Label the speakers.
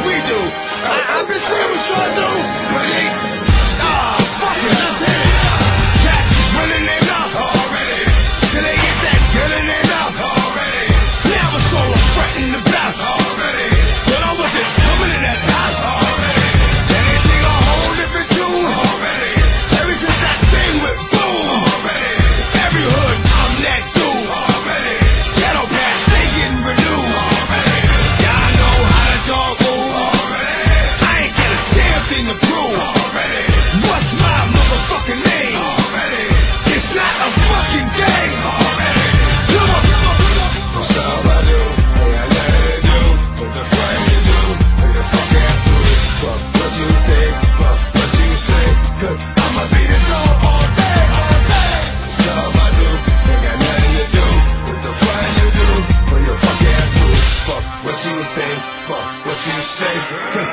Speaker 1: we do. I've been seeing what y'all do, but it ain't. Fuck it, let's hit it. Cats running their mouth already, till they get that good in their mouth already. Now it's all I'm fretting about already, but I wasn't coming in that house already. And they sing a whole different tune already. Ever since that thing went boom already. Every hood, I'm that dude already. Ghetto cats, they getting renewed already. Y'all know how the dog move already. I ain't got a damn thing to prove already. What's my motherfucking name already? It's not a fucking game already. Come on, come on, come on. What's up, I do? Hey, I got to do. What the fuck you do? What the fuck ass do? Fuck what you think, fuck what you say. Cause I'ma be the dog all day, all day. What's up, I do? Ain't got nothing to do. What the fuck you do? What your fuck ass do? Fuck what you think, fuck what you say.